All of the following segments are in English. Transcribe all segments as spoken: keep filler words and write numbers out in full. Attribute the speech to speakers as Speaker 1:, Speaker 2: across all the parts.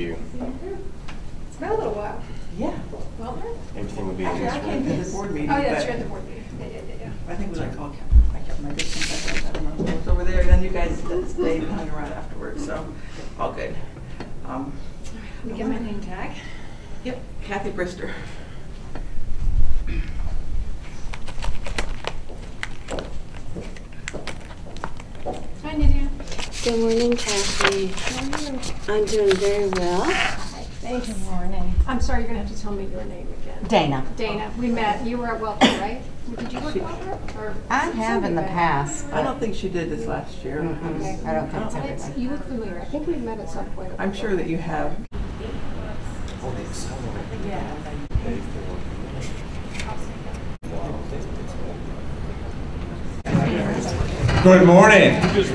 Speaker 1: you.
Speaker 2: It's been a little while.
Speaker 3: Yeah.
Speaker 2: Well done.
Speaker 1: Everything will be
Speaker 3: Actually, I came to the board meeting.
Speaker 2: Oh, yeah,
Speaker 3: but
Speaker 2: you're at the board meeting. Yeah, yeah, yeah, yeah.
Speaker 3: I think it was like, oh, I kept my distance. I don't know what was over there. And then you guys stayed and hung around afterwards, so all good. Um,
Speaker 2: Let me get my name tag.
Speaker 3: Yep, Kathy Brister.
Speaker 2: Hi, Nydeo.
Speaker 4: Good morning, Kathy.
Speaker 2: How are you?
Speaker 4: I'm doing very well.
Speaker 2: Thanks.
Speaker 5: Good morning.
Speaker 2: I'm sorry, you're going to have to tell me your name again.
Speaker 5: Dana.
Speaker 2: Dana. We met. You were at Welcome, right? Did you work at Welcome? Or
Speaker 5: I have in the past.
Speaker 3: I don't think she did this last year.
Speaker 5: Mm-hmm.
Speaker 2: Okay.
Speaker 5: I don't think so.
Speaker 2: It's, you look familiar. I think we met at some point.
Speaker 3: I'm sure that you have.
Speaker 2: Yeah.
Speaker 6: Good morning.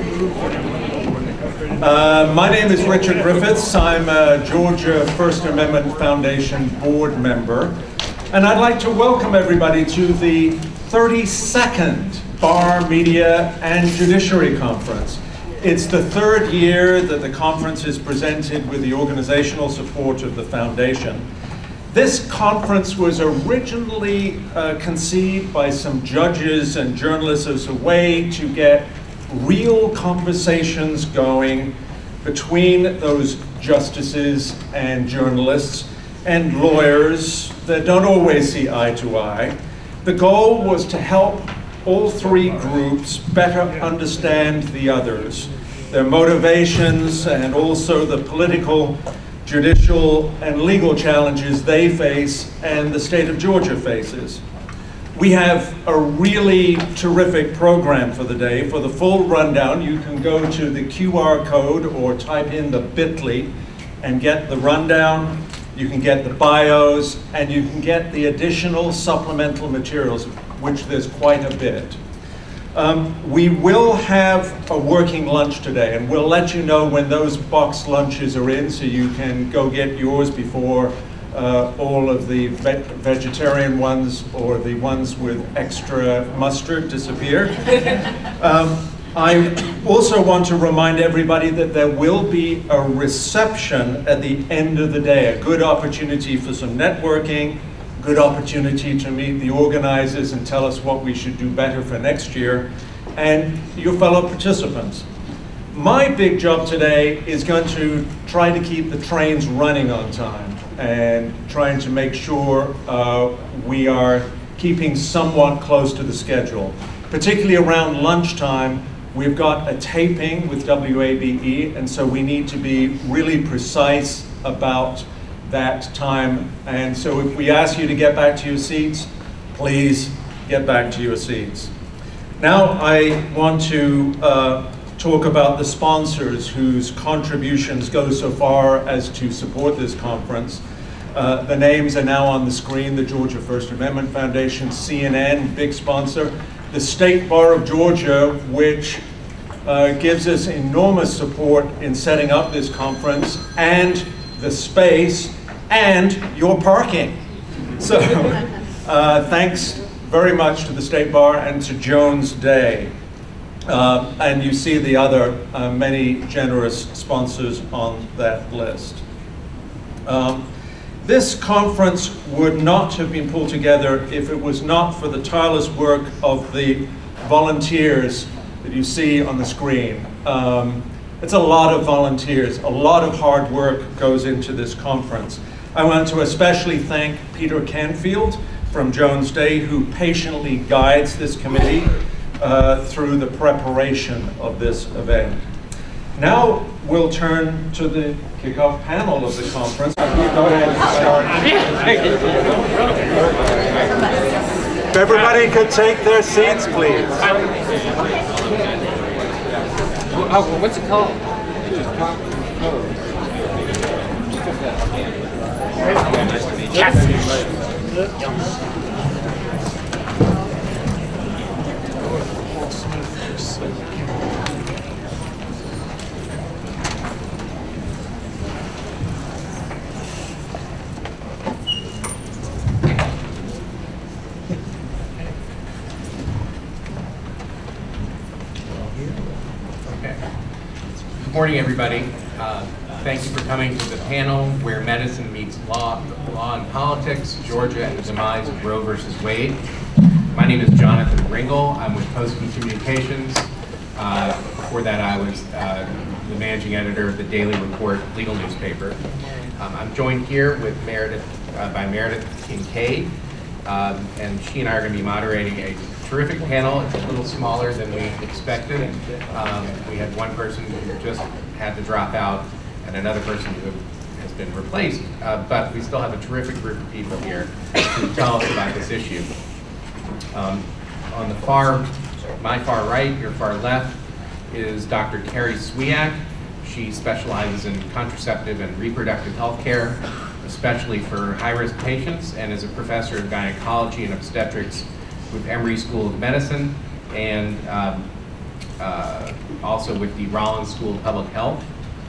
Speaker 6: Uh, my name is Richard Griffiths. I'm a Georgia First Amendment Foundation board member. And I'd like to welcome everybody to the thirty-second Bar, Media, and Judiciary Conference. It's the third year that the conference is presented with the organizational support of the foundation. This conference was originally uh, conceived by some judges and journalists as a way to get real conversations going between those justices and journalists and lawyers that don't always see eye to eye. The goal was to help all three groups better understand the others, their motivations, and also the political, judicial, and legal challenges they face and the state of Georgia faces. We have a really terrific program for the day. For the full rundown, you can go to the Q R code or type in the bit dot L Y and get the rundown. You can get the bios, and you can get the additional supplemental materials, which there's quite a bit. Um, we will have a working lunch today, and we'll let you know when those box lunches are in so you can go get yours before uh, all of the ve vegetarian ones or the ones with extra mustard disappear. um, I also want to remind everybody that there will be a reception at the end of the day, a good opportunity for some networking, good opportunity to meet the organizers and tell us what we should do better for next year, and your fellow participants. My big job today is going to try to keep the trains running on time and trying to make sure uh, we are keeping somewhat close to the schedule. Particularly around lunchtime, we've got a taping with W A B E, and so we need to be really precise about that time. And so if we ask you to get back to your seats, please get back to your seats. Now I want to uh, talk about the sponsors whose contributions go so far as to support this conference. Uh, the names are now on the screen: the Georgia First Amendment Foundation, C N N, big sponsor, the State Bar of Georgia, which uh, gives us enormous support in setting up this conference, and the space, and your parking. So uh, thanks very much to the State Bar and to Jones Day. Uh, and you see the other uh, many generous sponsors on that list. Um, this conference would not have been pulled together if it was not for the tireless work of the volunteers that you see on the screen. Um, It's a lot of volunteers, a lot of hard work goes into this conference. I want to especially thank Peter Canfield from Jones Day, who patiently guides this committee uh, through the preparation of this event. Now we'll turn to the kickoff panel of the conference. Go ahead and start. If everybody could take their seats, please.
Speaker 7: Oh, what's it called?
Speaker 8: Good morning, everybody. Uh,
Speaker 7: thank you for coming to the panel where medicine meets law, law and politics, Georgia and the demise of Roe versus Wade. My name is Jonathan Ringel. I'm with Poston Communications. Uh, before that, I was uh, the managing editor of the Daily Report legal newspaper. Um, I'm joined here with Meredith, uh, by Meredith Kincaid, um, and she and I are going to be moderating a terrific panel. It's a little smaller than we expected. Um, we had one person who just had to drop out and another person who has been replaced, uh, but we still have a terrific group of people here to tell us about this issue. Um, on the far, my far right, your far left, is Doctor Carrie Cwiak. She specializes in contraceptive and reproductive health care, especially for high-risk patients, and is a professor of gynecology and obstetrics with Emory School of Medicine, and um, uh, also with the Rollins School of Public Health.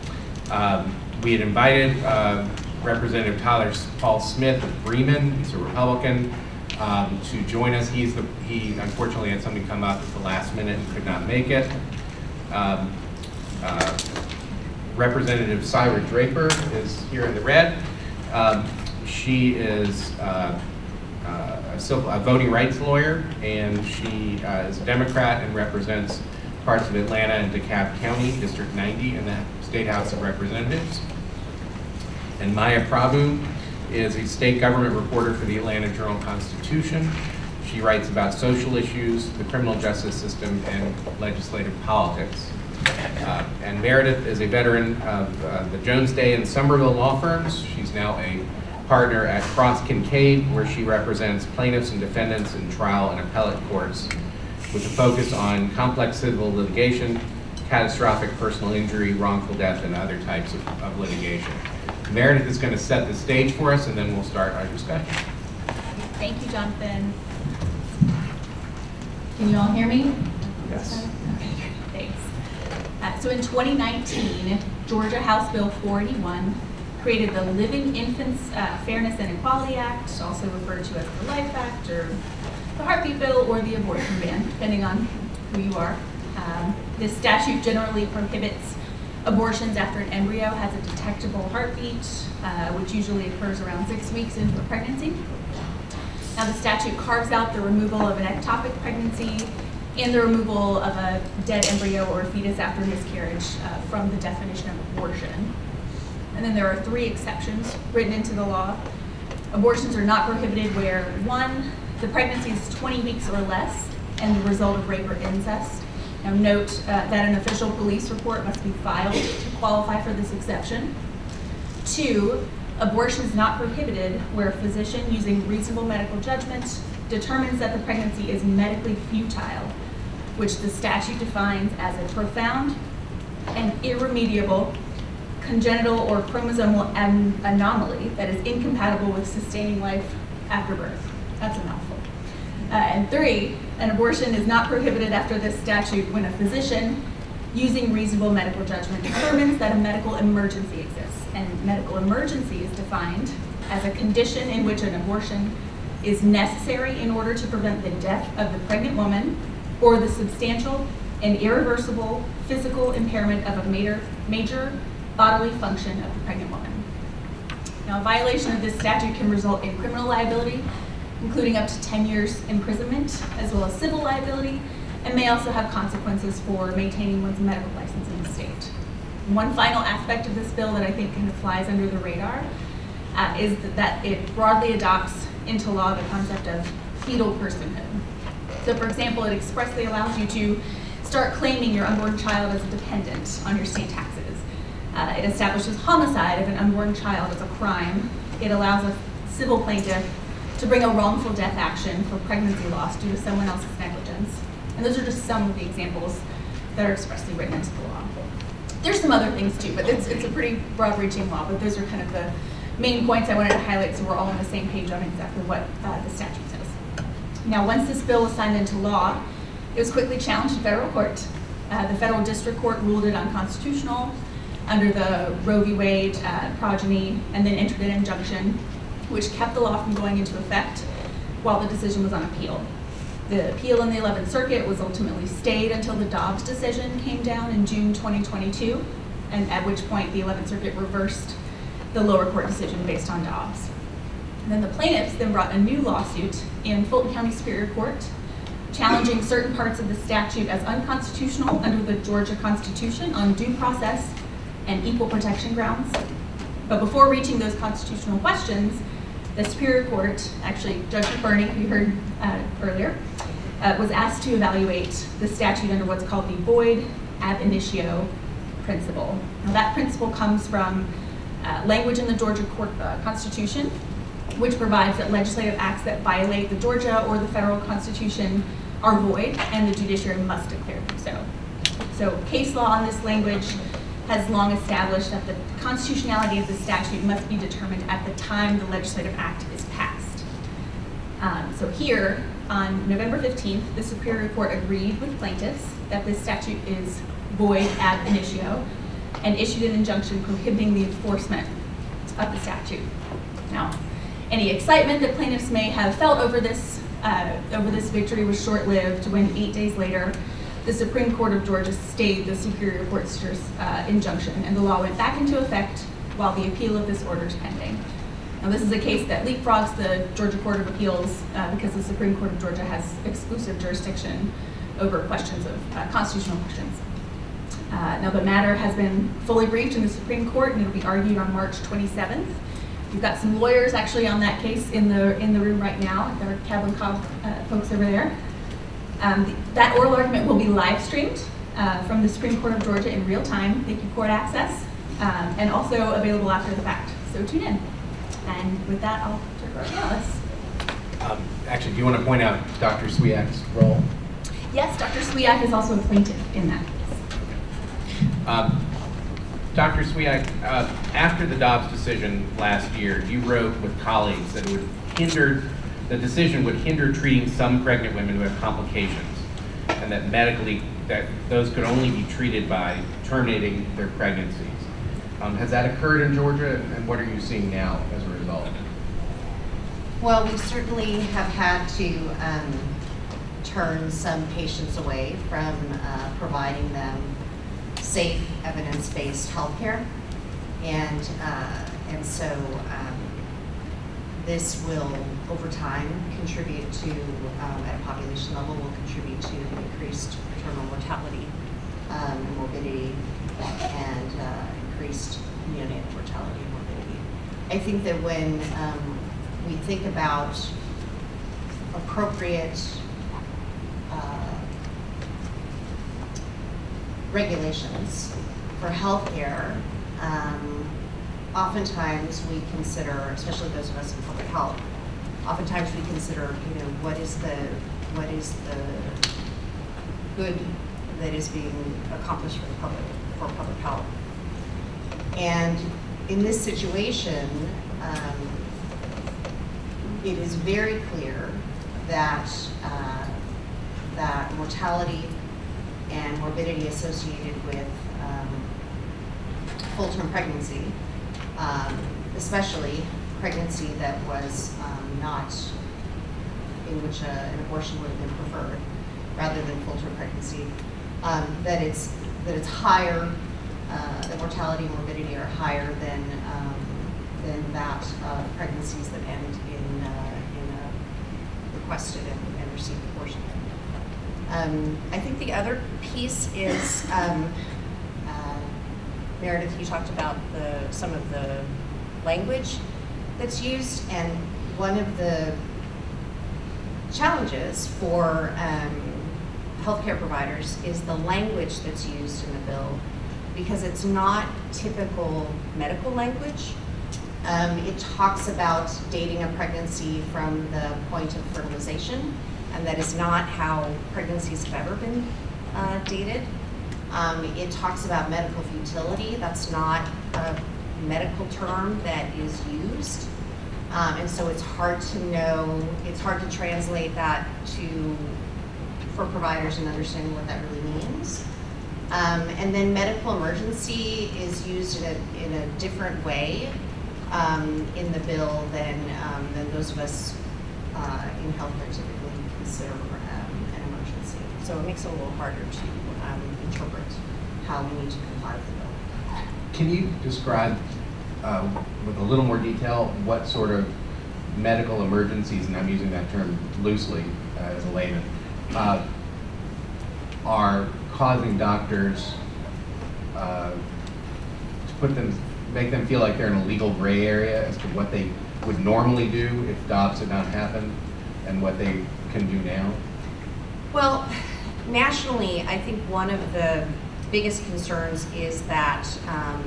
Speaker 7: Um, we had invited uh, Representative Tyler Paul Smith of Bremen, he's a Republican, um, to join us. He's the, he unfortunately had something come up at the last minute and could not make it. Um, uh, Representative Syra Draper is here in the red. Um, she is uh, uh, a, civil, a voting rights lawyer, and she uh, is a Democrat and represents parts of Atlanta and DeKalb County, District ninety, in the Statehouse of Representatives. And Maya Prahbu is a state government reporter for the Atlanta Journal-Constitution. She writes about social issues, the criminal justice system, and legislative politics. Uh, and Meredith is a veteran of uh, the Jones Day and Somerville law firms. She's now a partner at Cross Kincaid, where she represents plaintiffs and defendants in trial and appellate courts, with a focus on complex civil litigation, catastrophic personal injury, wrongful death, and other types of, of litigation. Meredith is going to set the stage for us, and then we'll start our discussion.
Speaker 1: Thank you, Jonathan. Can you all hear me?
Speaker 6: Yes.
Speaker 1: Okay, thanks. Uh, so in twenty nineteen, Georgia House Bill four eighty-one created the Living Infants uh, Fairness and Equality Act, also referred to as the Life Act, or the Heartbeat Bill, or the Abortion Ban, depending on who you are. Um, this statute generally prohibits abortions after an embryo has a detectable heartbeat, uh, which usually occurs around six weeks into a pregnancy. Now the statute carves out the removal of an ectopic pregnancy and the removal of a dead embryo or fetus after miscarriage uh, from the definition of abortion. And then there are three exceptions written into the law. Abortions are not prohibited where, one, the pregnancy is twenty weeks or less and the result of rape or incest. Now note uh, that an official police report must be filed to qualify for this exception. Two, abortion is not prohibited where a physician using reasonable medical judgment determines that the pregnancy is medically futile, which the statute defines as a profound and irremediable congenital or chromosomal an anomaly that is incompatible with sustaining life after birth. That's a mouthful. Uh, and three, an abortion is not prohibited after this statute when a physician, using reasonable medical judgment, determines that a medical emergency exists. And medical emergency is defined as a condition in which an abortion is necessary in order to prevent the death of the pregnant woman or the substantial and irreversible physical impairment of a major, major bodily function of the pregnant woman. Now, a violation of this statute can result in criminal liability, including up to ten years imprisonment, as well as civil liability, and may also have consequences for maintaining one's medical license in the state. One final aspect of this bill that I think kind of flies under the radar uh, is that, that it broadly adopts into law the concept of fetal personhood. So for example, it expressly allows you to start claiming your unborn child as a dependent on your state taxes. Uh, it establishes homicide of an unborn child as a crime. It allows a civil plaintiff to bring a wrongful death action for pregnancy loss due to someone else's negligence. And those are just some of the examples that are expressly written into the law. There's some other things too, but it's, it's a pretty broad-reaching law, but those are kind of the main points I wanted to highlight so we're all on the same page on exactly what uh, the statute says. Now, once this bill was signed into law, it was quickly challenged in federal court. Uh, the federal district court ruled it unconstitutional under the Roe v. Wade uh, progeny, and then entered an injunction which kept the law from going into effect while the decision was on appeal. The appeal in the eleventh Circuit was ultimately stayed until the Dobbs decision came down in June twenty twenty-two. and at which point the eleventh Circuit reversed the lower court decision based on Dobbs. And then the plaintiffs then brought a new lawsuit in Fulton County Superior Court, challenging certain parts of the statute as unconstitutional under the Georgia Constitution on due process and equal protection grounds. But before reaching those constitutional questions, the Superior Court, actually Judge McBurney, who you heard uh, earlier, uh, was asked to evaluate the statute under what's called the void ab initio principle. Now that principle comes from uh, language in the Georgia court, uh, Constitution, which provides that legislative acts that violate the Georgia or the federal Constitution are void, and the judiciary must declare them so. So case law on this language has long established that the constitutionality of the statute must be determined at the time the legislative act is passed. Um, so here, on November fifteenth, the Superior Court agreed with plaintiffs that this statute is void ab initio and issued an injunction prohibiting the enforcement of the statute. Now, any excitement that plaintiffs may have felt over this, uh, over this victory was short-lived when eight days later, the Supreme Court of Georgia stayed the Superior Court's uh, injunction, and the law went back into effect while the appeal of this order is pending. Now, this is a case that leapfrogs the Georgia Court of Appeals uh, because the Supreme Court of Georgia has exclusive jurisdiction over questions of uh, constitutional questions. Uh, now, the matter has been fully briefed in the Supreme Court, and it will be argued on March twenty-seventh. We've got some lawyers actually on that case in the in the room right now. There are Cab and Cobb uh, folks over there. Um, the, that oral argument will be live streamed uh, from the Supreme Court of Georgia in real time. Thank you, court access, um, and also available after the fact. So tune in. And with that, I'll turn it over to Alice.
Speaker 7: Um, actually, do you want to point out Doctor Cwiak's role?
Speaker 1: Yes, Doctor Cwiak is also a plaintiff in that case.
Speaker 7: Um, Doctor Cwiak, uh, after the Dobbs decision last year, you wrote with colleagues that it would hinder, the decision would hinder treating some pregnant women who have complications, and that medically, that those could only be treated by terminating their pregnancies. Um, has that occurred in Georgia, and what are you seeing now as a result?
Speaker 5: Well, we certainly have had to um, turn some patients away from uh, providing them safe, evidence-based health care. And, uh, and so um, this will, over time, contribute to, um, at a population level, will contribute to increased maternal mortality, um, morbidity, and uh, increased neonatal mortality and morbidity. I think that when um, we think about appropriate uh, regulations for healthcare, um, oftentimes we consider, especially those of us in public health, oftentimes we consider, you know, what is the what is the good that is being accomplished for the public, for public health. And in this situation, um, it is very clear that uh, that mortality and morbidity associated with um, full-term pregnancy, um, especially pregnancy that was um, not, in which a, an abortion would have been preferred, rather than full-term pregnancy, um, that it's that it's higher, uh, the mortality and morbidity are higher than um, than that of pregnancies that end in uh, in a requested and, and received abortion. Um, I think the other piece is, um, uh, Meredith, you talked about the some of the language that's used, and one of the challenges for um, healthcare providers is the language that's used in the bill, because it's not typical medical language. Um, it talks about dating a pregnancy from the point of fertilization, and that is not how pregnancies have ever been uh, dated. Um, it talks about medical futility. That's not a medical term that is used. Um, and so it's hard to know, it's hard to translate that to, for providers and understanding what that really means. Um, and then medical emergency is used in a, in a different way um, in the bill than, um, than those of us uh, in healthcare typically consider um, an emergency. So it makes it a little harder to um, interpret how we need to comply with the bill.
Speaker 7: can you describe uh, with a little more detail what sort of medical emergencies, and I'm using that term loosely uh, as a layman, uh, are causing doctors uh, to put them, make them feel like they're in a legal gray area as to what they would normally do if Dobbs had not happened and what they can do now?
Speaker 5: Well, nationally, I think one of the biggest concerns is that um,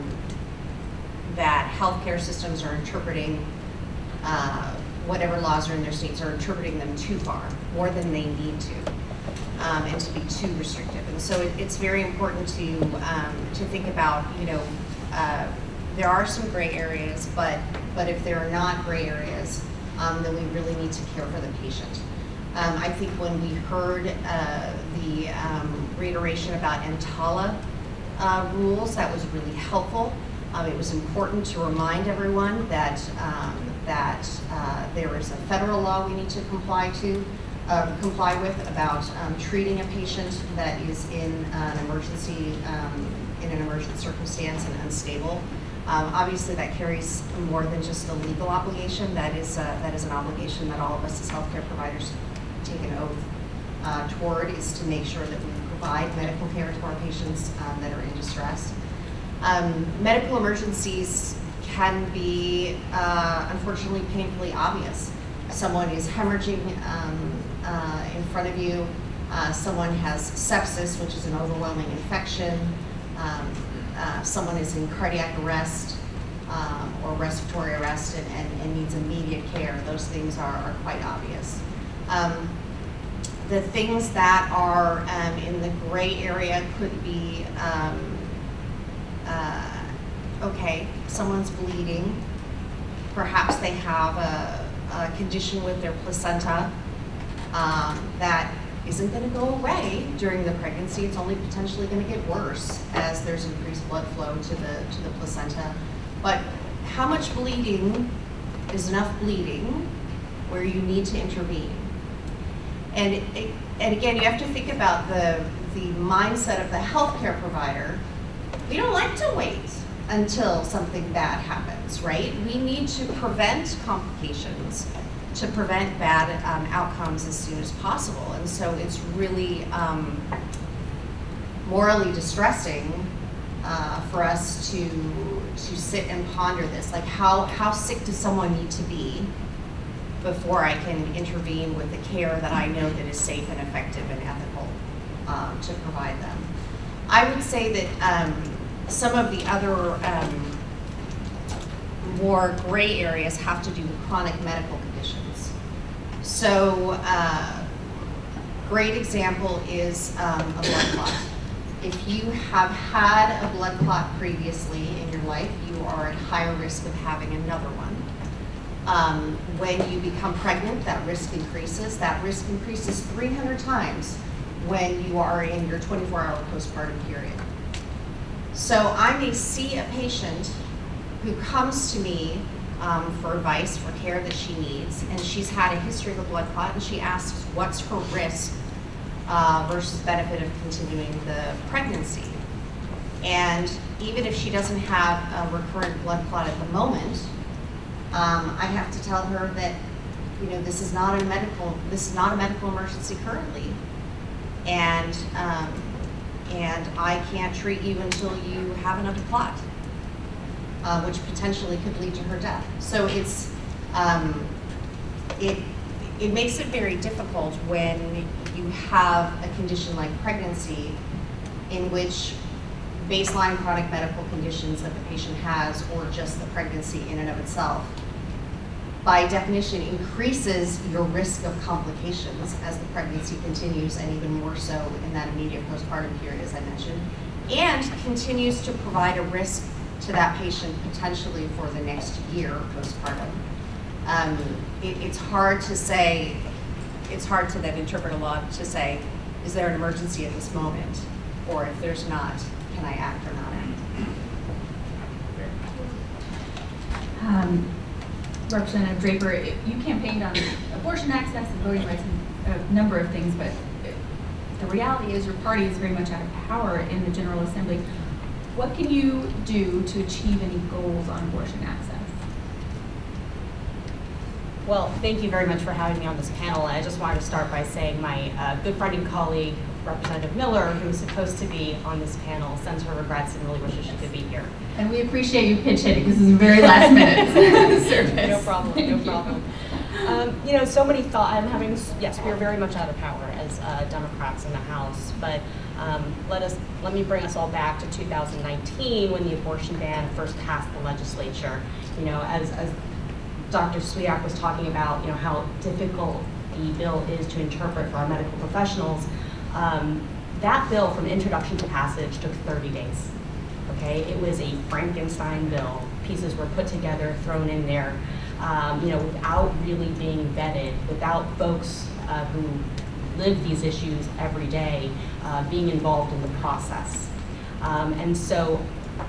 Speaker 5: that healthcare systems are interpreting uh, whatever laws are in their states are interpreting them too far, more than they need to, um, and to be too restrictive. And so it, it's very important to um, to think about, you know, uh, there are some gray areas, but but if there are not gray areas, um, then we really need to care for the patient. Um, I think when we heard uh, the um, reiteration about EMTALA uh, rules, that was really helpful. Um, it was important to remind everyone that um, that uh, there is a federal law we need to comply to, uh, comply with about um, treating a patient that is in an emergency, um, in an emergent circumstance and unstable. Um, obviously, that carries more than just a legal obligation. That is uh, that is an obligation that all of us as healthcare providers take an oath uh, toward, is to make sure that we provide medical care to our patients um, that are in distress. Um, medical emergencies can be, uh, unfortunately, painfully obvious. Someone is hemorrhaging um, uh, in front of you. Uh, someone has sepsis, which is an overwhelming infection. Um, uh, someone is in cardiac arrest um, or respiratory arrest and, and, and needs immediate care. Those things are, are quite obvious. Um, the things that are um, in the gray area could be, um, uh, okay, someone's bleeding. Perhaps they have a, a condition with their placenta um, that isn't going to go away during the pregnancy. It's only potentially going to get worse as there's increased blood flow to the, to the placenta. But how much bleeding is enough bleeding where you need to intervene? And, it, it, and again, you have to think about the, the mindset of the healthcare provider. We don't like to wait until something bad happens, right? We need to prevent complications, to prevent bad um, outcomes as soon as possible. And so it's really um, morally distressing uh, for us to, to sit and ponder this. Like, how, how sick does someone need to be before I can intervene with the care that I know that is safe and effective and ethical um, to provide them? I would say that um, some of the other um, more gray areas have to do with chronic medical conditions. So, uh, great example is um, a blood clot. If you have had a blood clot previously in your life, you are at higher risk of having another one. Um, when you become pregnant, that risk increases. That risk increases three hundred times when you are in your twenty-four hour postpartum period. So I may see a patient who comes to me um, for advice, for care that she needs, and she's had a history of a blood clot, and she asks what's her risk uh, versus benefit of continuing the pregnancy. And even if she doesn't have a recurrent blood clot at the moment, Um, I have to tell her that, you know, this is not a medical, this is not a medical emergency currently, and um, and I can't treat you until you have another clot, uh, which potentially could lead to her death. So it's um, it it makes it very difficult when you have a condition like pregnancy, in which baseline chronic medical conditions that the patient has, or just the pregnancy in and of itself, by definition increases your risk of complications as the pregnancy continues, and even more so in that immediate postpartum period, as I mentioned, and continues to provide a risk to that patient potentially for the next year postpartum. Um, it, it's hard to say, it's hard to then interpret a law to say, is there an emergency at this moment? Or if there's not, can I act or not act?
Speaker 1: Um, Representative Draper, you campaigned on abortion access and voting rights and a number of things, but the reality is your party is very much out of power in the General Assembly. what can you do to achieve any goals on abortion access?
Speaker 8: Well, thank you very much for having me on this panel. And I just wanted to start by saying my uh, good friend and colleague, Representative Miller, who is supposed to be on this panel, sends her regrets and really wishes she could be here.
Speaker 1: And we appreciate you pitch hitting. This is a very last minute service.
Speaker 8: No problem, no problem. Um, you know, so many thought, I'm having, yes, we are very much out of power as uh, Democrats in the House, but um, let us, let me bring us all back to two thousand nineteen when the abortion ban first passed the legislature. You know, as, as Doctor Cwiak was talking about, you know, how difficult the bill is to interpret for our medical professionals. Um, that bill from introduction to passage took thirty days, okay? It was a Frankenstein bill. Pieces were put together, thrown in there, um, you know, without really being vetted, without folks uh, who live these issues every day uh, being involved in the process. Um, and so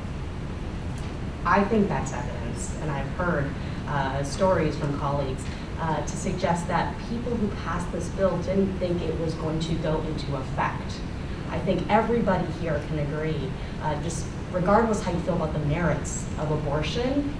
Speaker 8: I think that's evidence, and I've heard uh, stories from colleagues Uh, to suggest that people who passed this bill didn't think it was going to go into effect. I think everybody here can agree, uh, just regardless how you feel about the merits of abortion,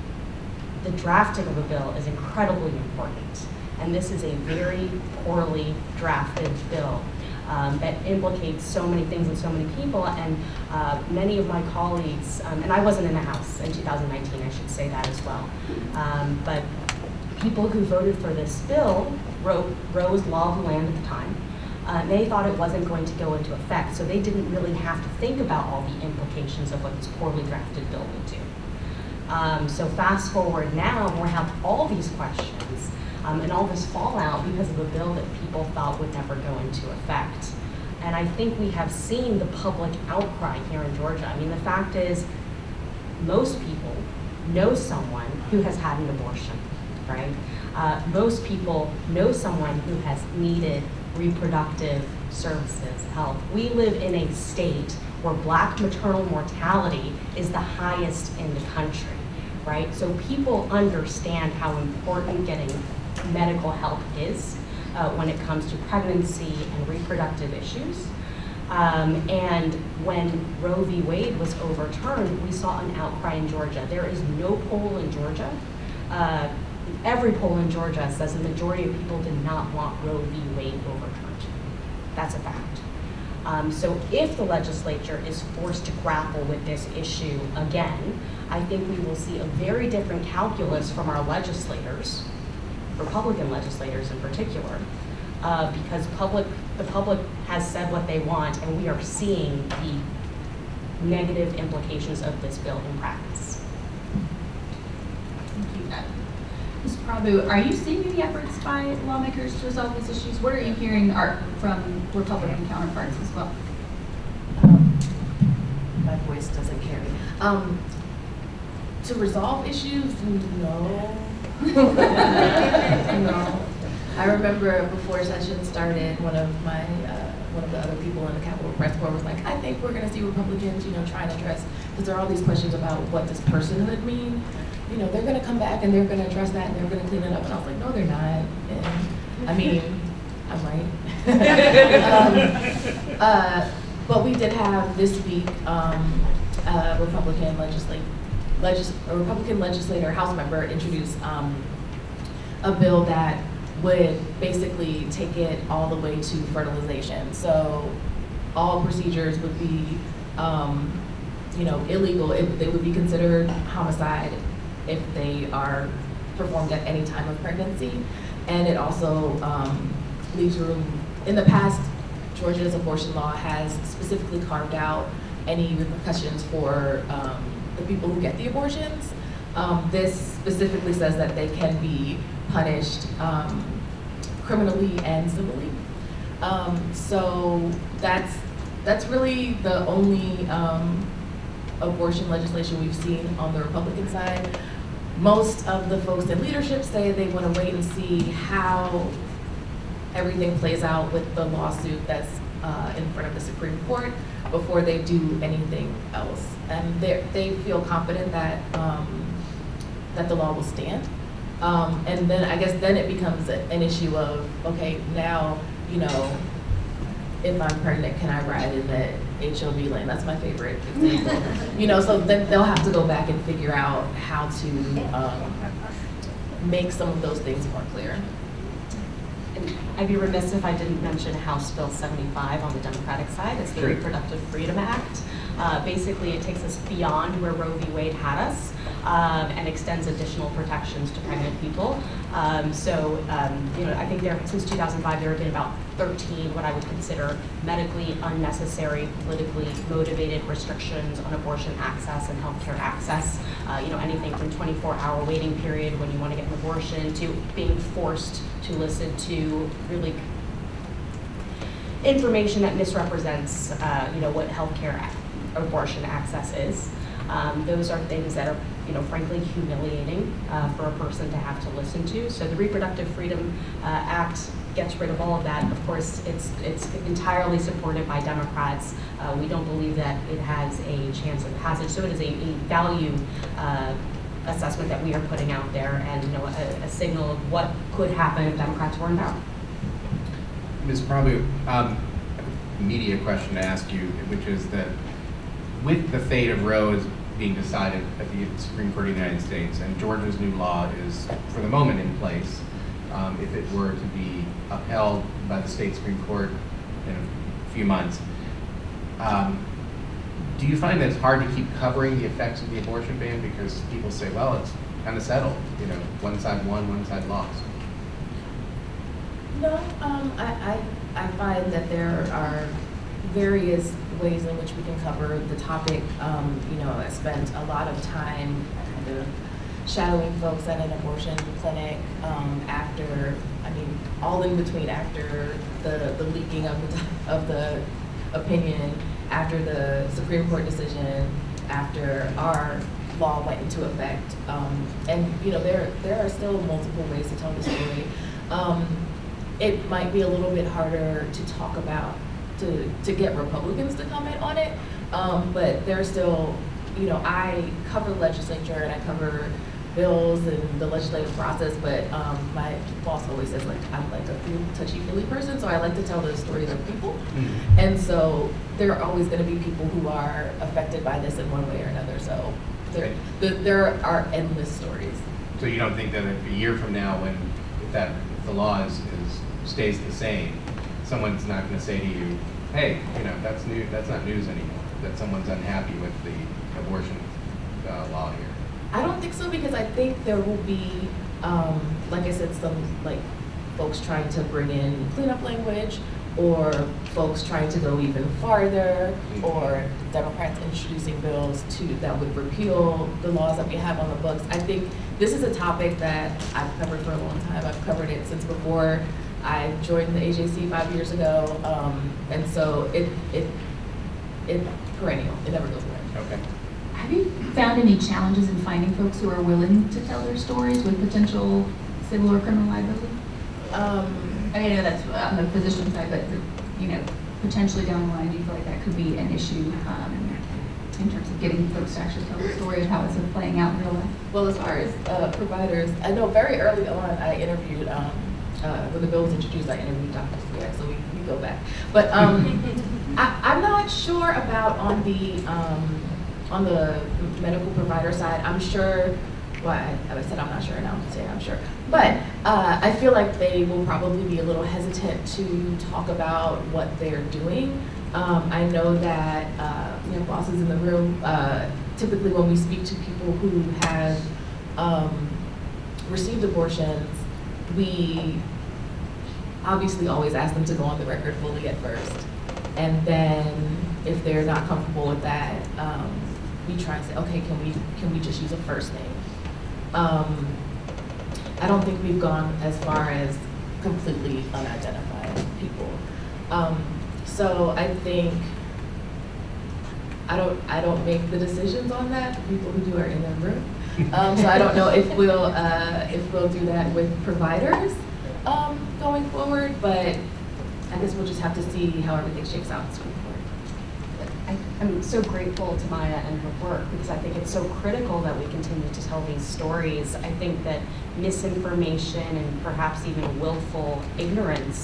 Speaker 8: the drafting of a bill is incredibly important. And this is a very poorly drafted bill um, that implicates so many things and so many people. And uh, many of my colleagues, um, and I wasn't in the House in two thousand nineteen, I should say that as well, um, but people who voted for this bill wrote Roe's Law of the Land at the time. Uh, they thought it wasn't going to go into effect, so they didn't really have to think about all the implications of what this poorly drafted bill would do. Um, so fast forward now, we have all these questions um, and all this fallout because of a bill that people thought would never go into effect. And I think we have seen the public outcry here in Georgia. I mean, the fact is, most people know someone who has had an abortion. Right? Uh, most people know someone who has needed reproductive services, health. We live in a state where Black maternal mortality is the highest in the country, right? So people understand how important getting medical help is uh, when it comes to pregnancy and reproductive issues. Um, and when Roe v. Wade was overturned, we saw an outcry in Georgia. There is no poll in Georgia. Uh, Every poll in Georgia says the majority of people did not want Roe v. Wade overturned. That's a fact. Um, so if the legislature is forced to grapple with this issue again, I think we will see a very different calculus from our legislators, Republican legislators in particular, uh, because public, the public has said what they want, and we are seeing the negative implications of this bill in practice.
Speaker 1: Thank you. Miz Prahbu, are you seeing any efforts by lawmakers to resolve these issues? What are you hearing are from Republican counterparts as well?
Speaker 9: Um, my voice doesn't carry. Um, to resolve issues, no. No. I remember before session started, one of my, uh, one of the other people in the Capitol Press Corps was like, I think we're gonna see Republicans, you know, trying to address, because there are all these questions about what does personhood mean. You know, they're gonna come back and they're gonna address that and they're gonna clean it up. And I was like, no, they're not. And I mean, I'm right. um, uh, but we did have this week um, a Republican legislate, legis a Republican legislator, House member, introduce um, a bill that would basically take it all the way to fertilization. So all procedures would be, um, you know, illegal. It, they would be considered homicide if they are performed at any time of pregnancy. And it also um, leaves room, in the past, Georgia's abortion law has specifically carved out any repercussions for um, the people who get the abortions. Um, this specifically says that they can be punished um, criminally and civilly. Um, so that's, that's really the only um, abortion legislation we've seen on the Republican side. Most of the folks in leadership say they want to wait and see how everything plays out with the lawsuit that's uh, in front of the Supreme Court before they do anything else. And they feel confident that um, that the law will stand. Um, and then I guess then it becomes an issue of, okay, now, you know, if I'm pregnant, can I ride in the H O V lane? That's my favorite example. You know, so then they'll have to go back and figure out how to um, make some of those things more clear.
Speaker 8: And I'd be remiss if I didn't mention House Bill seventy-five on the Democratic side. It's the
Speaker 7: Sure.
Speaker 8: Reproductive Freedom Act. Uh, basically, it takes us beyond where Roe v. Wade had us um, and extends additional protections to pregnant people. Um, so, um, you know, I think there, since two thousand five, there have been about thirteen what I would consider medically unnecessary, politically motivated restrictions on abortion access and healthcare access. Uh, you know, anything from twenty-four hour waiting period when you want to get an abortion to being forced to listen to really information that misrepresents, uh, you know, what healthcare abortion access is. Um, those are things that are, you know, frankly humiliating uh, for a person to have to listen to. So the Reproductive Freedom uh, Act gets rid of all of that. Of course, it's it's entirely supported by Democrats. Uh, we don't believe that it has a chance of passage. So it is a, a value uh, assessment that we are putting out there, and you know, a, a signal of what could happen if Democrats were in power.
Speaker 7: Miz Prahbu, um, a media question to ask you, which is that with the fate of Roe is being decided at the Supreme Court of the United States, and Georgia's new law is, for the moment, in place, um, if it were to be upheld by the state Supreme Court in a few months, um, do you find that it's hard to keep covering the effects of the abortion ban because people say, well, it's kind of settled, you know, one side won, one side lost?
Speaker 9: No, um, I, I, I find that there are various ways in which we can cover the topic. Um, you know, I spent a lot of time kind of shadowing folks at an abortion clinic um, after, I mean, all in between after the, the leaking of the, of the opinion, after the Supreme Court decision, after our law went into effect. Um, and, you know, there, there are still multiple ways to tell the story. Um, it might be a little bit harder to talk about To, to get Republicans to comment on it, um, but there's still, you know, I cover the legislature and I cover bills and the legislative process, but um, my boss always says, like, I'm like a feel touchy-feely person, so I like to tell the stories of people. Mm-hmm. And so there are always going to be people who are affected by this in one way or another, so there, the, there are endless stories.
Speaker 7: So you don't think that if a year from now, when if that if the law is, is stays the same, someone's not going to say to you, hey, you know, that's new, that's not news anymore, that someone's unhappy with the abortion uh, law here?
Speaker 9: I don't think so, because I think there will be, um, like I said, some like folks trying to bring in cleanup language, or folks trying to go even farther, mm-hmm. or Democrats introducing bills to that would repeal the laws that we have on the books. I think this is a topic that I've covered for a long time. I've covered it since before I joined the A J C five years ago, um, and so it it it's perennial. It never goes away.
Speaker 7: Okay.
Speaker 1: Have you found any challenges in finding folks who are willing to tell their stories with potential civil or criminal liability?
Speaker 9: Um,
Speaker 1: I mean, I know that's on the physician side, but you know, potentially down the line, do you feel like that could be an issue um, in terms of getting folks to actually tell the story of how it's playing out in real life?
Speaker 9: well, as far as uh, providers, I know very early on I interviewed. Um, Uh, when the bill was introduced, I interviewed Doctor Cwiak, so we, we go back. But um, I, I'm not sure about on the um, on the medical provider side. I'm sure. Well, I, I said I'm not sure, and I'm saying I'm sure. But uh, I feel like they will probably be a little hesitant to talk about what they're doing. Um, I know that uh, you know, bosses in the room. Uh, typically, when we speak to people who have um, received abortions, we obviously always ask them to go on the record fully at first. And then if they're not comfortable with that, um, we try and say, okay, can we can we just use a first name? Um, I don't think we've gone as far as completely unidentified people. Um, so I think I don't I don't make the decisions on that. The people who do are in the room. Um, so I don't know if we'll uh, if we'll do that with providers um, going forward, but I guess we'll just have to see how everything shakes out in Supreme Court.
Speaker 8: I, I'm so grateful to Maya and her work, because I think it's so critical that we continue to tell these stories. I think that misinformation and perhaps even willful ignorance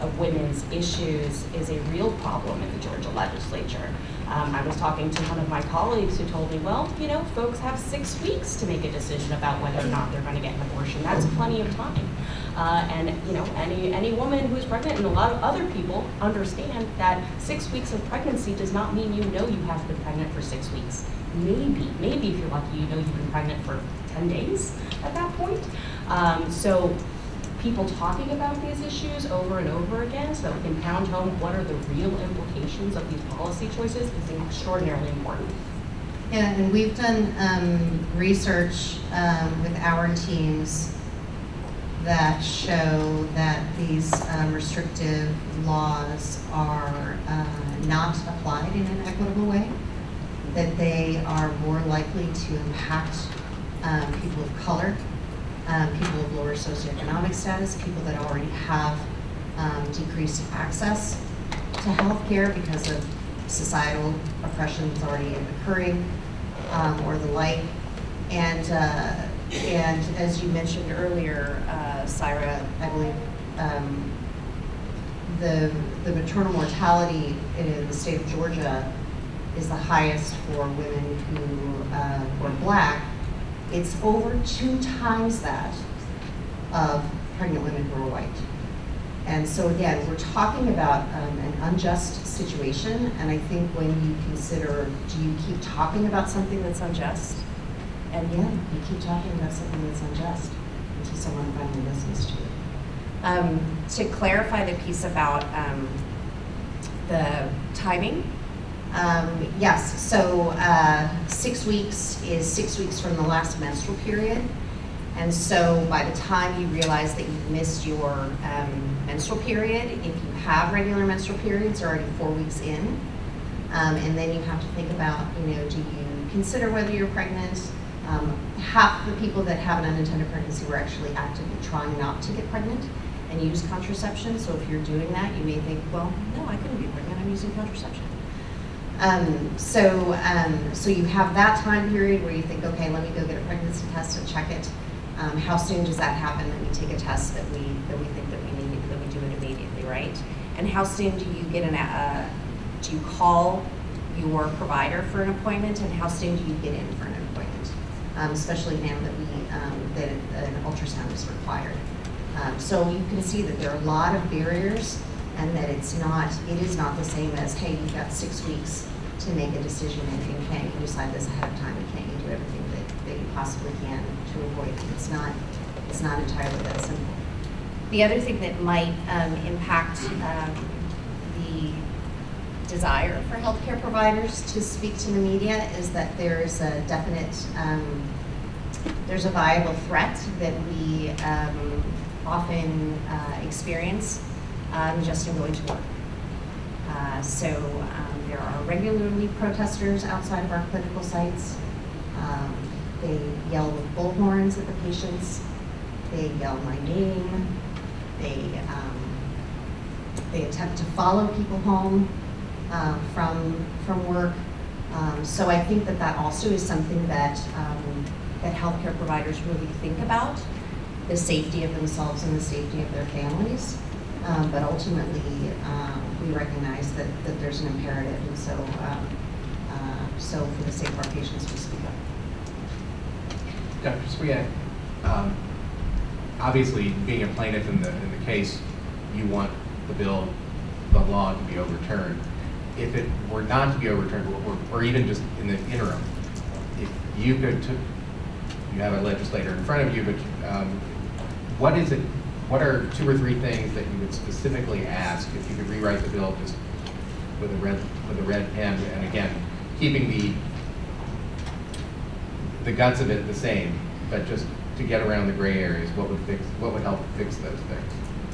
Speaker 8: of women's issues is a real problem in the Georgia legislature. Um, I was talking to one of my colleagues who told me, well, you know, folks have six weeks to make a decision about whether or not they're going to get an abortion. That's plenty of time. Uh, and, you know, any, any woman who's pregnant, and a lot of other people understand that six weeks of pregnancy does not mean you know you have been pregnant for six weeks. Maybe, maybe if you're lucky, you know you've been pregnant for ten days at that point. Um, so people talking about these issues over and over again so that we can pound home what are the real implications of these policy choices is extraordinarily important.
Speaker 5: Yeah, and we've done um, research um, with our teams that show that these um, restrictive laws are uh, not applied in an equitable way, that they are more likely to impact um, people of color, um, people of lower socioeconomic status, people that already have um, decreased access to health care because of societal oppression that's already occurring, um, or the like. And, uh, and as you mentioned earlier, uh, Syra, I believe, um, the, the maternal mortality in the state of Georgia is the highest for women who uh, were Black. It's over two times that of pregnant women who are white. And so again, we're talking about um, an unjust situation, and I think when you consider, do you keep talking about something that's unjust? And yeah, you keep talking about something that's unjust until someone finally listens to you. Um, to clarify the piece about um, the timing, Um, yes, so uh, six weeks is six weeks from the last menstrual period. And so by the time you realize that you've missed your um, menstrual period, if you have regular menstrual periods, are already four weeks in. Um, and then you have to think about, you know, do you consider whether you're pregnant? Um, half the people that have an unintended pregnancy were actually actively trying not to get pregnant and use contraception. So if you're doing that, you may think, well, no, I couldn't be pregnant, I'm using contraception. Um, so, um, so you have that time period where you think, okay, let me go get a pregnancy test and check it. Um, how soon does that happen that we take a test that we that we think that we need, that we do it immediately, right? And how soon do you get an, uh, do you call your provider for an appointment, and how soon do you get in for an appointment? Um, especially now that we um, that an ultrasound is required. Um, so you can see that there are a lot of barriers, and that it's not, it is not the same as, hey, you've got six weeks to make a decision, and, and can't you decide this ahead of time, and can't you do everything that, that you possibly can to avoid it? It's not, it's not entirely that simple. The other thing that might um, impact um, the desire for healthcare providers to speak to the media is that there is a definite, um, there's a viable threat that we um, often uh, experience Um, just in going to work. Uh, so um, there are regularly protesters outside of our clinical sites. Um, they yell with bullhorns at the patients. They yell my name. They um, they attempt to follow people home uh, from from work. Um, so I think that that also is something that um, that healthcare providers really think about, the safety of themselves and the safety of their families. Um, but ultimately, um, we recognize that, that there's an imperative, and so, um, uh, so for the sake of our patients, we speak up.
Speaker 7: Doctor Cwiak, um, obviously, being a plaintiff in the in the case, you want the bill, the law, to be overturned. If it were not to be overturned, or, or even just in the interim, if you could, to, you have a legislator in front of you, but um, what is it? What are two or three things that you would specifically ask if you could rewrite the bill just with a red with a red pen, and again, keeping the the guts of it the same, but just to get around the gray areas? What would fix? What would help fix those things?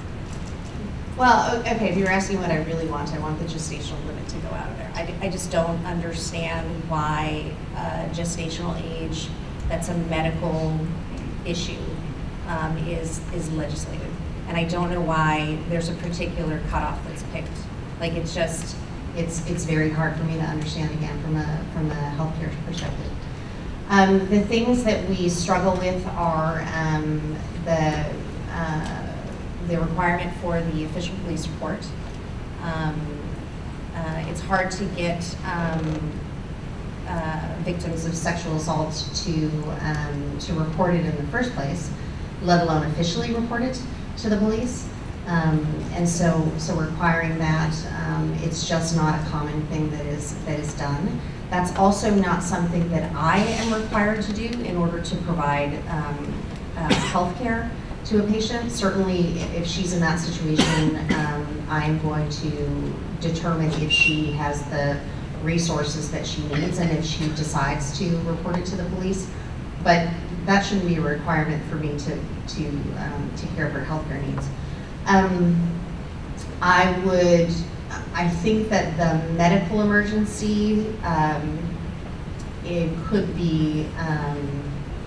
Speaker 5: Well, okay, if you're asking what I really want, I want the gestational limit to go out of there. I, I just don't understand why uh, gestational age, that's a medical issue, Um, is is legislated, and I don't know why there's a particular cutoff that's picked. Like, it's just, it's it's very hard for me to understand, again, from a from a healthcare perspective. Um, the things that we struggle with are um, the uh, the requirement for the official police report. Um, uh, it's hard to get um, uh, victims of sexual assault to um, to report it in the first place, let alone officially report it to the police. Um, and so, so requiring that, um, it's just not a common thing that is that is done. That's also not something that I am required to do in order to provide um, uh, health care to a patient. Certainly, if she's in that situation, um, I'm going to determine if she has the resources that she needs and if she decides to report it to the police. But that shouldn't be a requirement for me to, to um, take care of her health care needs. Um, I would, I think that the medical emergency, um, it could be um,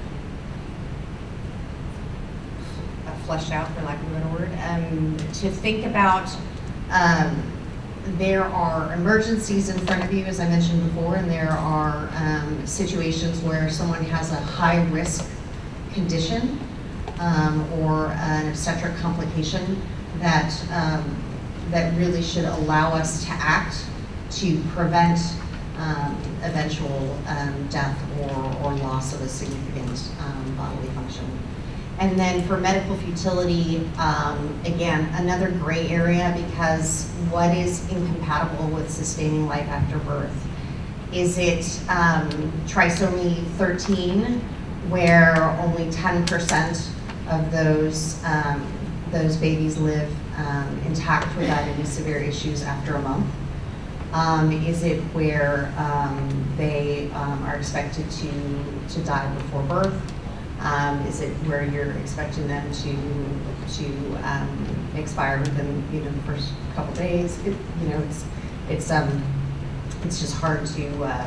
Speaker 5: fleshed out, for lack of a better word, um, to think about. Um, there are emergencies in front of you, as I mentioned before, and there are um, situations where someone has a high risk condition um, or an obstetric complication that um, that really should allow us to act to prevent um, eventual um, death or, or loss of a significant um, bodily function. And then for medical futility, um, again, another gray area, because what is incompatible with sustaining life after birth? Is it um, trisomy thirteen, where only ten percent of those um, those babies live um, intact without any severe issues after a month? Um, is it where um, they um, are expected to, to die before birth? Um, is it where you're expecting them to to um, expire within you know the first couple days? It, you know, it's it's um it's just hard to uh,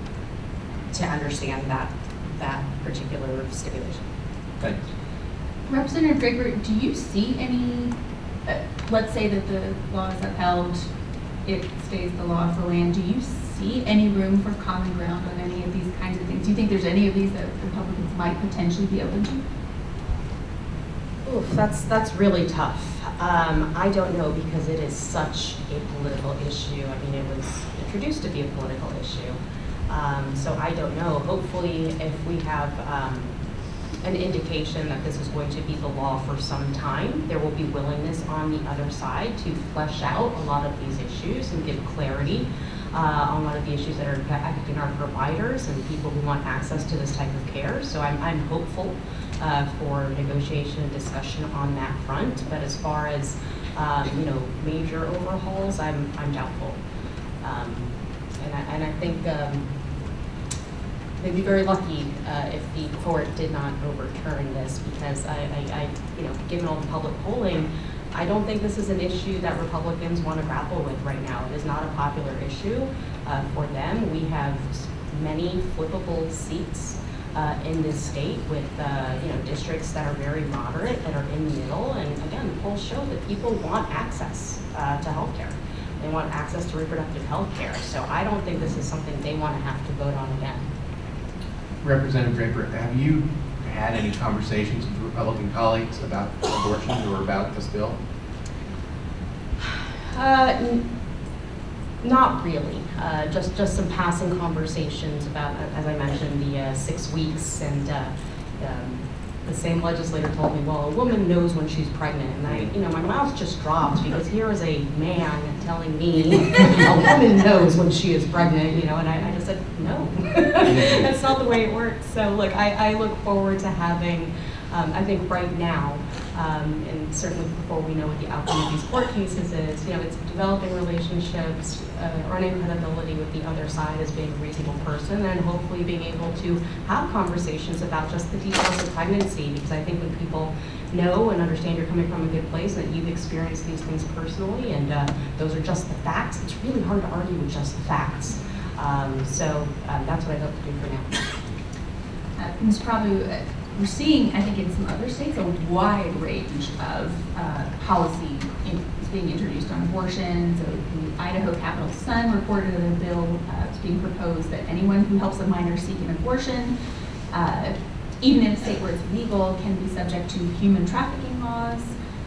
Speaker 5: to understand that that particular stipulation.
Speaker 7: Thanks.
Speaker 1: Representative Draper, do you see any? Uh, let's say that the law is upheld, it stays the law of the land. Do you see any room for common ground on any of these kinds of things? Do you think there's any of these that Republicans might potentially be open to?
Speaker 8: Oof, that's that's really tough. Um, I don't know, because it is such a political issue. I mean, it was introduced to be a political issue. Um, so I don't know. Hopefully, if we have um, an indication that this is going to be the law for some time, there will be willingness on the other side to flesh out a lot of these issues and give clarity Uh, on a lot of the issues that are affecting our providers and people who want access to this type of care. So I'm, I'm hopeful uh, for negotiation and discussion on that front. But as far as um, you know, major overhauls, I'm, I'm doubtful. Um, and, I, and I think um, they'd be very lucky uh, if the court did not overturn this, because I, I, I, you know, given all the public polling, I don't think this is an issue that Republicans want to grapple with right now. It is not a popular issue uh, for them. We have many flippable seats uh, in this state with uh, you know, districts that are very moderate, that are in the middle. And again, the polls show that people want access uh, to health care. They want access to reproductive health care. So I don't think this is something they want to have to vote on again.
Speaker 7: Representative Draper, have you had any conversations with Republican colleagues about abortion or about this bill?
Speaker 8: Uh, n not really. Uh, just just some passing conversations about, as I mentioned, the uh, six weeks, and uh, um, the same legislator told me, well, a woman knows when she's pregnant, and I, you know, my mouth just dropped, because here is a man telling me a woman knows when she is pregnant, you know, and I, I just said, no, that's not the way it works. So look, I, I look forward to having, um, I think right now, um, and certainly before we know what the outcome of these court cases is, you know, it's developing relationships, uh, earning credibility with the other side as being a reasonable person, and hopefully being able to have conversations about just the details of pregnancy, because I think when people know and understand you're coming from a good place, and that you've experienced these things personally, and uh, those are just the facts, it's really hard to argue with just the facts. Um, so um, that's what I hope to do for now.
Speaker 1: Uh, Miz Prahbu, uh, we're seeing, I think in some other states, a wide range of uh, policy in, being introduced on abortion. So the Idaho Capitol Sun reported a bill uh, being proposed that anyone who helps a minor seek an abortion, uh, even in a state where it's legal, can be subject to human trafficking laws.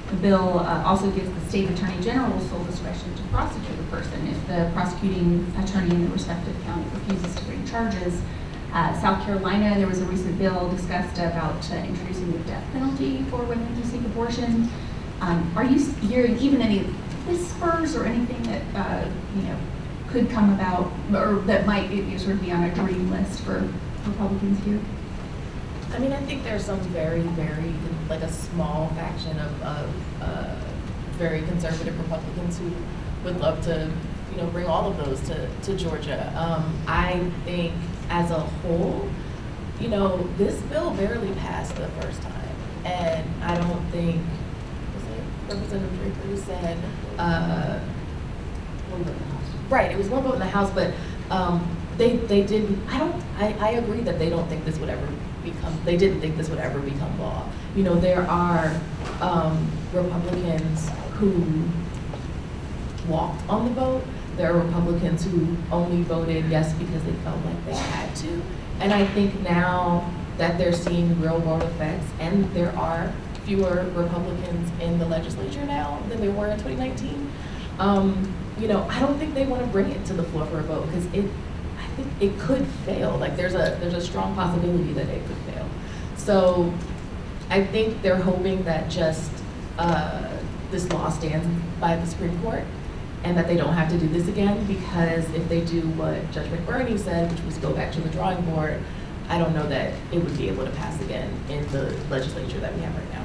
Speaker 1: The bill uh, also gives the state attorney general sole discretion to prosecute a person if the prosecuting attorney in the respective county refuses to bring charges. Uh, South Carolina, there was a recent bill discussed about uh, introducing the death penalty for women who seek abortion. Um, are you hearing even any whispers or anything that uh, you know could come about, or that might you know, sort of be on a dream list for Republicans here?
Speaker 9: I mean, I think there's some very, very, like a small faction of, of uh, very conservative Republicans who would love to, you know, bring all of those to, to Georgia. Um, I think as a whole, you know, this bill barely passed the first time. And I don't think, was it Representative Draper who said, uh, one vote in the House. Right, it was one vote in the House, but um, they, they didn't, I don't, I, I agree that they don't think this would ever become, they didn't think this would ever become law. You know, there are um, Republicans who walked on the vote. There are Republicans who only voted yes because they felt like they had to. And I think now that they're seeing real world effects, and there are fewer Republicans in the legislature now than there were in twenty nineteen, um, you know, I don't think they want to bring it to the floor for a vote because it, I think it could fail. Like there's a there's a strong possibility that it could fail. So I think they're hoping that just uh, this law stands by the Supreme Court and that they don't have to do this again, because if they do what Judge McBurney said, which was go back to the drawing board, I don't know that it would be able to pass again in the legislature that we have right now.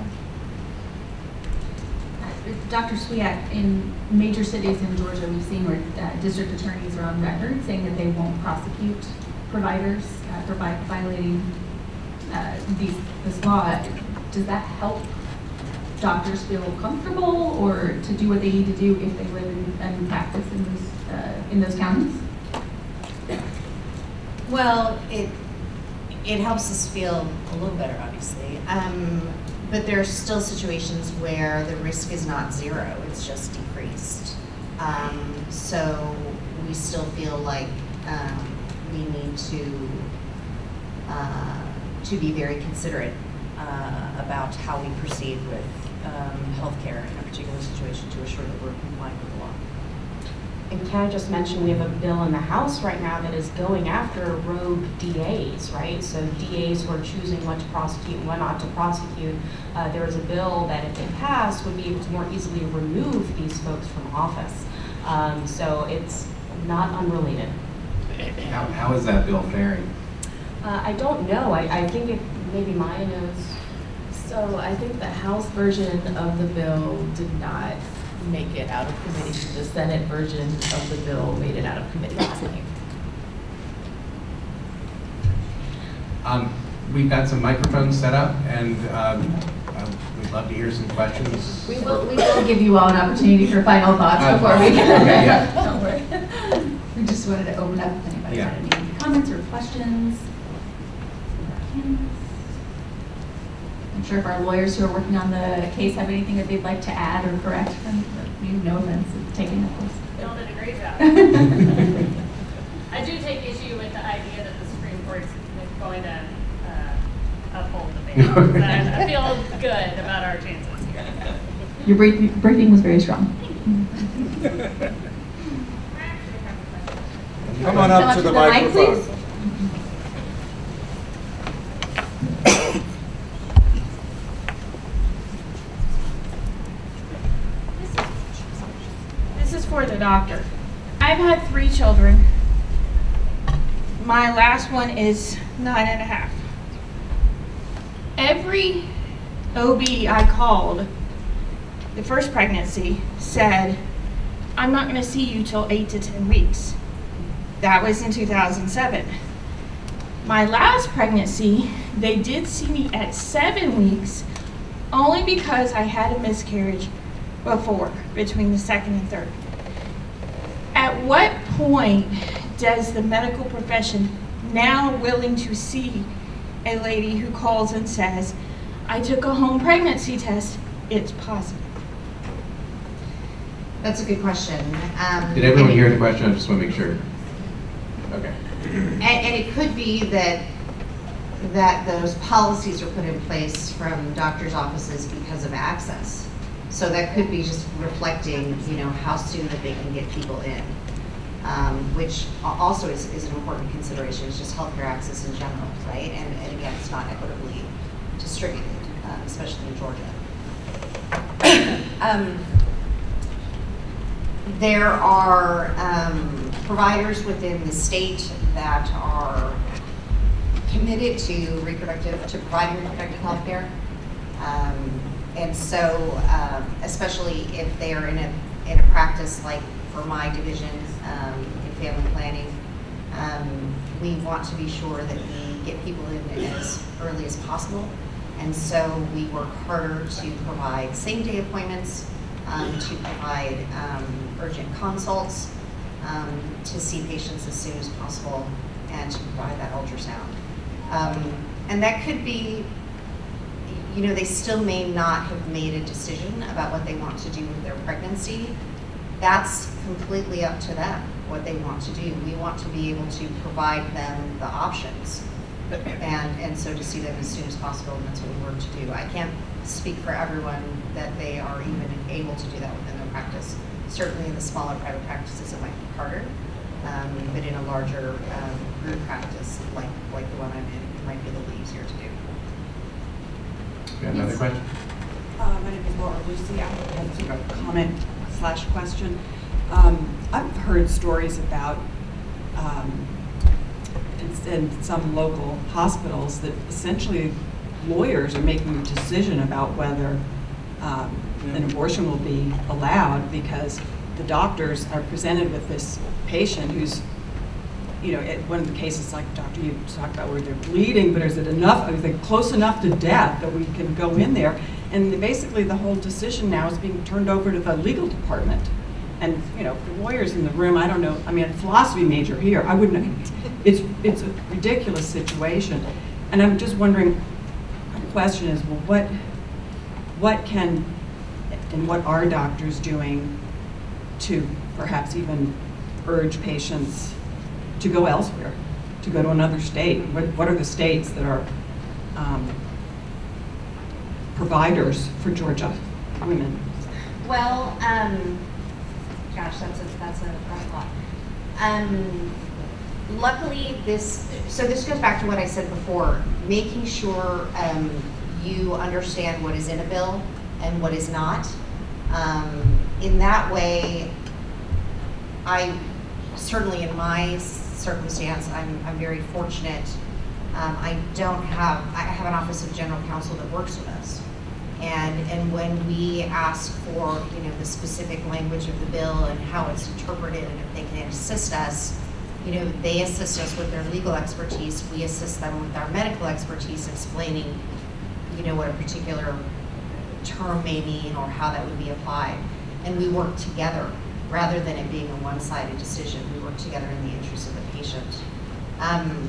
Speaker 1: Doctor Cwiak, in major cities in Georgia, we've seen where uh, district attorneys are on record saying that they won't prosecute providers uh, for vi violating uh, these, this law. Does that help doctors feel comfortable or to do what they need to do if they live in, and practice in those, uh, in those counties?
Speaker 5: Well, it, it helps us feel a little better, obviously. Um, But there are still situations where the risk is not zero, it's just decreased. Um, so we still feel like um, we need to uh, to be very considerate uh, about how we proceed with um, healthcare in a particular situation to assure that we're complying with the law.
Speaker 8: And can I just mention, we have a bill in the House right now that is going after rogue D As, right? So D As who are choosing what to prosecute and what not to prosecute. Uh, there is a bill that, if it passed, would be able to more easily remove these folks from office. Um, so it's not unrelated.
Speaker 7: How, how is that bill faring?
Speaker 8: Uh, I don't know. I, I think it, maybe Maya knows.
Speaker 9: So I think the House version of the bill did not make it out of committee. The Senate version of the bill made it out of committee last night.
Speaker 7: Um, we've got some microphones set up, and um, uh, we'd love to hear some questions.
Speaker 1: We will, we will give you all an opportunity for final thoughts
Speaker 7: Uh,
Speaker 1: before we get
Speaker 7: okay, yeah.
Speaker 1: Don't worry. We just wanted to open up if anybody
Speaker 7: Yeah.
Speaker 1: had any comments or questions. I'm sure if our lawyers who are working on the case have anything that they'd like to add or correct, then we have no offense at taking that place.
Speaker 10: Bill did a great job. I do take issue with the idea that the Supreme Court's going to uh, uphold the ban. I, I feel good about our chances here.
Speaker 1: Your briefing, briefing was very strong.
Speaker 6: Come on up to the microphone.
Speaker 1: Mic, please.
Speaker 10: This is for the doctor. I've had three children. My last one is nine and a half. Every O B I called the first pregnancy said, I'm not going to see you till eight to ten weeks. That was in two thousand seven. My last pregnancy, they did see me at seven weeks only because I had a miscarriage before, between the second and third. At what point does the medical profession now willing to see a lady who calls and says, I took a home pregnancy test, it's positive?
Speaker 5: That's a good question. Um,
Speaker 7: Did everyone
Speaker 5: and
Speaker 7: hear
Speaker 5: it,
Speaker 7: the question? I just want to make sure. Okay.
Speaker 5: And, and it could be that that those policies are put in place from doctors' offices because of access. So that could be just reflecting, you know, how soon that they can get people in, um, which also is, is an important consideration. It's just healthcare access in general, right? And, and again, it's not equitably distributed, uh, especially in Georgia. um, there are um, providers within the state that are committed to reproductive, to providing reproductive health care. Um, and so, um, especially if they are in a, in a practice like for my division um, in family planning, um, we want to be sure that we get people in as early as possible. And so we work harder to provide same-day appointments, um, to provide um, urgent consults, um, to see patients as soon as possible, and to provide that ultrasound. Um, and that could be, you know, they still may not have made a decision about what they want to do with their pregnancy. That's completely up to them, what they want to do. We want to be able to provide them the options. And, and so to see them as soon as possible, and that's what we work to do. I can't speak for everyone that they are even able to do that within their practice. Certainly in the smaller private practices, it might be harder. Um, but in a larger um, group practice, like, like the one I'm in, it might be a little easier to do.
Speaker 7: You have another question?
Speaker 11: Uh, my name is Laura Lucy. I have sort of a comment slash question. Um, I've heard stories about um, in, in some local hospitals that essentially lawyers are making a decision about whether um, an abortion will be allowed because the doctors are presented with this patient who's, you know, at one of the cases, like doctor, you talked about where they're bleeding, but is it enough, is it close enough to death that we can go in there? And basically the whole decision now is being turned over to the legal department. And, you know, the lawyers in the room, I don't know, I mean, a philosophy major here, I wouldn't, it's, it's a ridiculous situation. And I'm just wondering, my question is, well, what, what can, and what are doctors doing to perhaps even urge patients to go elsewhere, to go to another state? What, what are the states that are um, providers for Georgia women?
Speaker 5: Well, um, gosh, that's a, that's a, that's a lot. Um, luckily, this, so this goes back to what I said before, making sure um, you understand what is in a bill and what is not. Um, in that way, I, certainly in my circumstance, I'm, I'm very fortunate. Um, I don't have, I have an office of general counsel that works with us. And, and when we ask for, you know, the specific language of the bill and how it's interpreted and if they can assist us, you know, they assist us with their legal expertise. We assist them with our medical expertise, explaining, you know, what a particular term may mean or how that would be applied. And we work together rather than it being a one-sided decision. We work together in the interest of the patient. Um,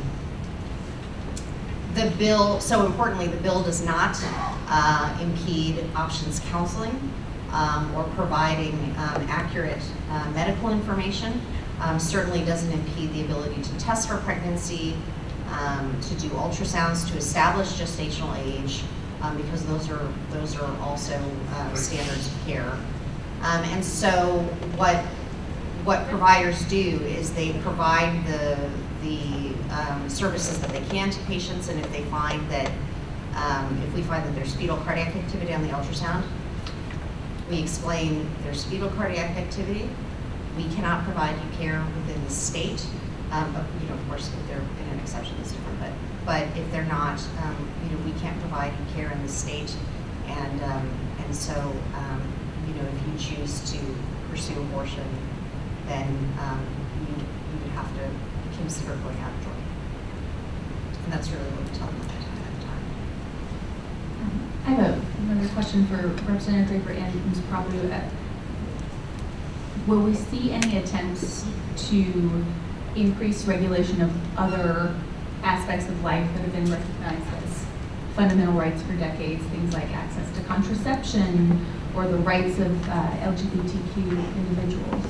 Speaker 5: the bill, so importantly, the bill does not uh, impede options counseling um, or providing um, accurate uh, medical information. Um, certainly doesn't impede the ability to test for pregnancy, um, to do ultrasounds, to establish gestational age, um, because those are those are also uh, standards of care. Um, and so what what providers do is they provide the the um, services that they can to patients, and if they find that um, if we find that there's fetal cardiac activity on the ultrasound, we explain there's fetal cardiac activity. We cannot provide you care within the state. Um, but, you know, of course, if they're in an exception, it's different. But but if they're not, um, you know, we can't provide you care in the state, and um, and so. Um, You know, if you choose to pursue abortion, then um, you, you would have to consider going out of Georgia. And that's really what we tell them at the time.
Speaker 1: I have a, another question for Representative Draper and Miz Prahbu. Uh, will we see any attempts to increase regulation of other aspects of life that have been recognized as fundamental rights for decades, things like access to contraception, or the rights of uh, L G B T Q individuals?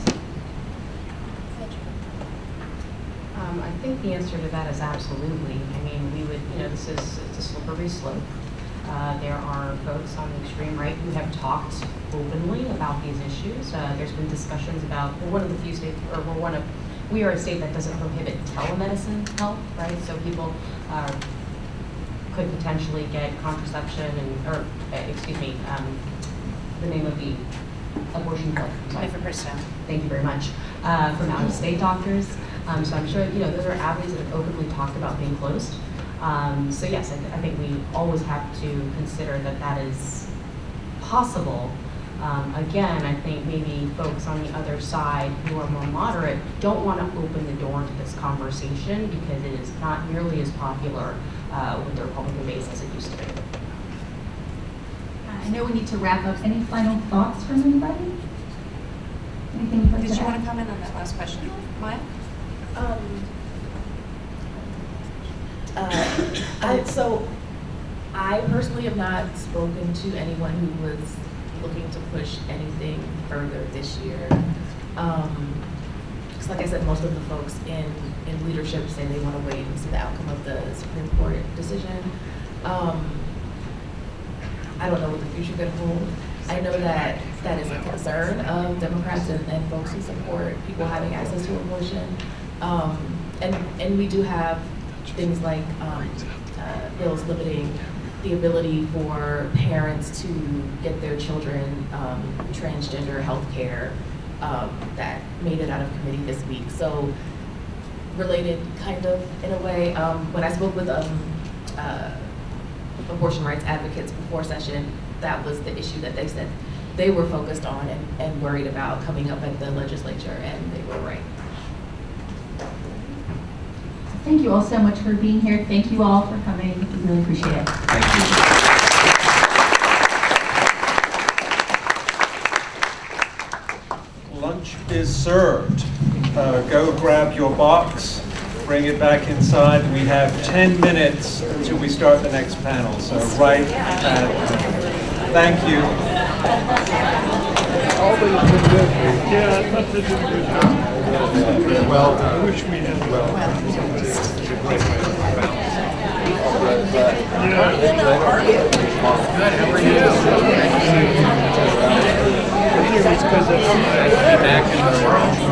Speaker 8: Um, I think the answer to that is absolutely. I mean, we would, you know, this is it's a slippery slope. Uh, there are folks on the extreme right who have talked openly about these issues. Uh, there's been discussions about, we're one of the few states, or we're one of, we are a state that doesn't prohibit telemedicine health, right? So people uh, could potentially get contraception and, or, uh, excuse me, um, the name of the abortion pill. Thank you very much. Uh, from out-of-state doctors. Um, so I'm sure, you know, those are avenues that have openly talked about being closed. Um, so yes, I, th I think we always have to consider that that is possible. Um, again, I think maybe folks on the other side who are more moderate don't want to open the door to this conversation because it is not nearly as popular uh, with the Republican base as it used to be.
Speaker 1: I know we need to wrap up. Any final thoughts from anybody? Anything you'd like
Speaker 2: Did
Speaker 1: to
Speaker 2: you
Speaker 1: add?
Speaker 2: want to comment on that last question, Maya?
Speaker 9: Um, uh, I, so I personally have not spoken to anyone who was looking to push anything further this year. Um, because like I said, most of the folks in, in leadership say they want to wait and see the outcome of the Supreme Court decision. Um, I don't know what the future could hold. I know that that is a concern of Democrats and, and folks who support people having access to abortion. Um, and, and we do have things like um, uh, bills limiting the ability for parents to get their children um, transgender health care um, that made it out of committee this week. So related kind of in a way. Um, when I spoke with um, uh, abortion rights advocates before session, that was the issue that they said they were focused on and, and worried about coming up at the legislature, and they were right.
Speaker 1: Thank you all so much for being here. Thank you all for coming. We really appreciate it.
Speaker 6: Thank you. Lunch is served. Uh, go grab your box, bring it back inside. We have ten minutes until we start the next panel. So right at, thank you.
Speaker 12: Yeah, I thought they did good. Well, I wish we had well. Yeah. Good, how are you? I think it was because of back in the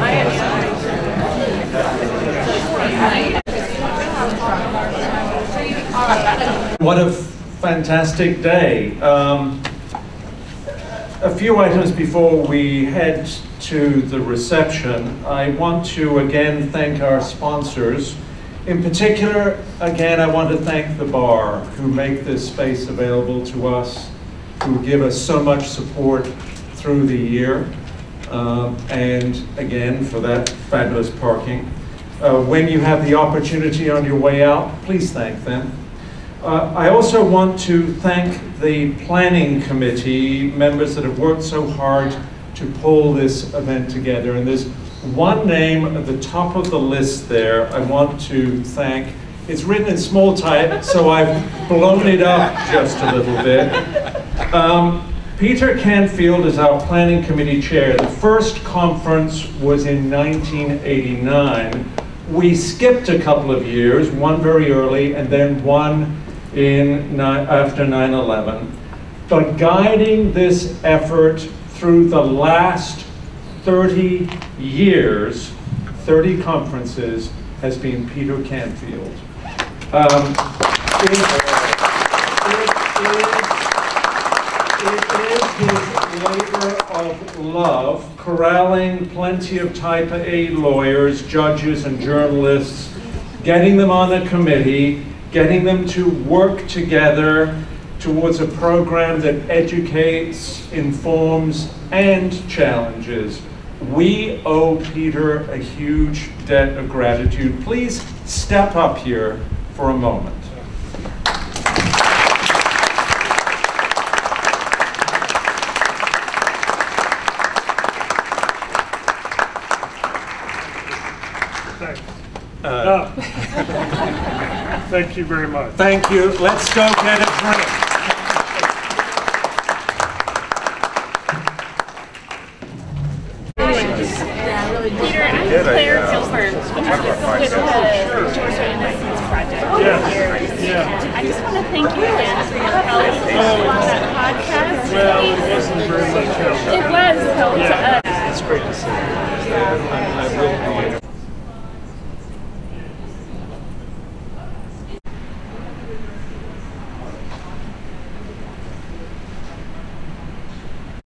Speaker 6: world. What a fantastic day. Um, a few items before we head to the reception. I want to again thank our sponsors. In particular, again, I want to thank the bar who make this space available to us, who give us so much support through the year, um, and again, for that fabulous parking. Uh, when you have the opportunity on your way out, please thank them. Uh, I also want to thank the planning committee members that have worked so hard to pull this event together. And there's one name at the top of the list there I want to thank. It's written in small type, so I've blown it up just a little bit. Um, Peter Canfield is our planning committee chair. The first conference was in nineteen eighty-nine. We skipped a couple of years, one very early and then one in after nine eleven. But guiding this effort through the last thirty years, thirty conferences, has been Peter Canfield. Um, it, it, is, it is his labor of love, corralling plenty of type A lawyers, judges, and journalists, getting them on a committee, getting them to work together towards a program that educates, informs, and challenges. We owe Peter a huge debt of gratitude. Please step up here for a moment.
Speaker 12: Thanks.
Speaker 6: Uh,
Speaker 12: oh. Thank you very much.
Speaker 6: Thank you. Let's go get a drink.
Speaker 13: Yeah, really good. Peter, I'm Claire Gilbert with the Georgia Innocence Project.
Speaker 12: Yes. Yeah.
Speaker 13: I just want to thank you again for your help on that podcast.
Speaker 12: Well, it wasn't very much help.
Speaker 13: It was,